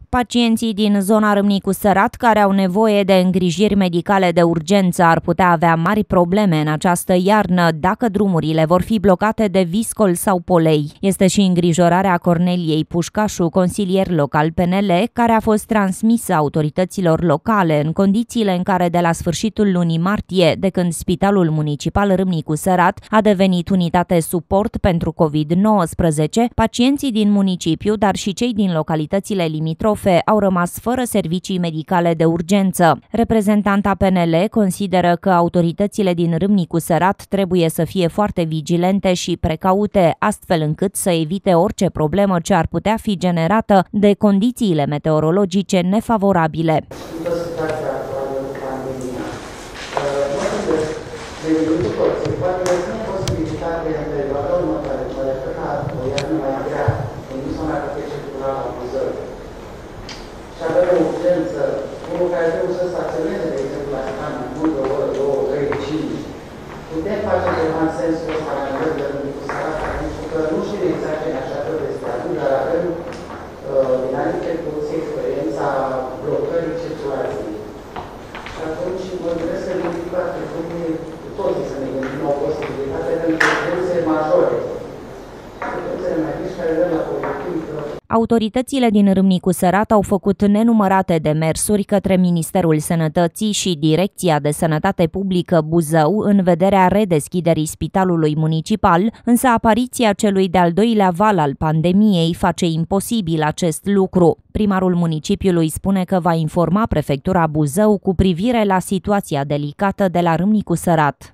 Pacienții din zona Râmnicu Sărat care au nevoie de îngrijiri medicale de urgență ar putea avea mari probleme în această iarnă dacă drumurile vor fi blocate de viscol sau polei. Este și îngrijorarea Corneliei Pușcașu, consilier local PNL, care a fost transmisă autorităților locale în condițiile în care de la sfârșitul lunii martie, de când Spitalul Municipal Râmnicu Sărat a devenit unitate suport pentru COVID-19, pacienții din municipiu, dar și cei din localitățile limitrofe au rămas fără servicii medicale de urgență. Reprezentanta PNL consideră că autoritățile din Râmnicu Sărat trebuie să fie foarte vigilente și precaute, astfel încât să evite orice problemă ce ar putea fi generată de condițiile meteorologice nefavorabile. Și avem o urgență, unul care trebuie să staționeze, de exemplu, la stan, în de o oră, 2, 3, 5. Putem face ceva în sensul ăsta la nivel de Râmnicu Sărat, pentru că nu știm exact ce ne așteaptă de statul, dar avem dinainte cu experiența blocării circulației. Și atunci mă gândesc să gândim că cu toții să ne gândim la o posibilitate pentru urgențe majore. Urgențele mai mici care dăm la obiectiv. Autoritățile din Râmnicu Sărat au făcut nenumărate demersuri către Ministerul Sănătății și Direcția de Sănătate Publică Buzău în vederea redeschiderii spitalului municipal, însă apariția celui de-al doilea val al pandemiei face imposibil acest lucru. Primarul municipiului spune că va informa prefectura Buzău cu privire la situația delicată de la Râmnicu Sărat.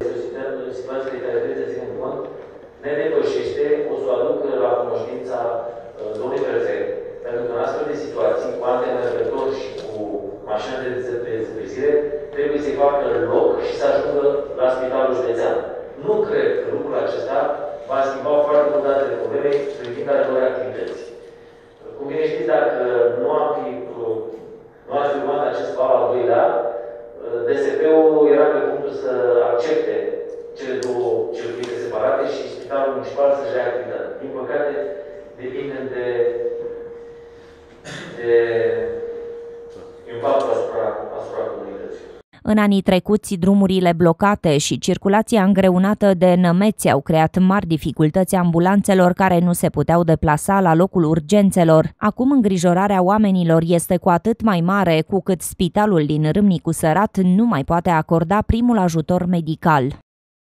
Trebuie să-i facă loc și să ajungă la spitalul județean. Nu cred că lucrul acesta va schimba foarte mult datele probleme privind ale noi activități. Cum bine știți, dacă nu ați fi urmat acest val al doilea, DSP-ul era pe punctul să accepte cele două circuite separate și spitalul municipal să-și ia activitate. Din păcate, depindem de impactul asupra comunității. În anii trecuți, drumurile blocate și circulația îngreunată de nămeți au creat mari dificultăți ambulanțelor care nu se puteau deplasa la locul urgențelor. Acum îngrijorarea oamenilor este cu atât mai mare cu cât spitalul din Râmnicu Sărat nu mai poate acorda primul ajutor medical.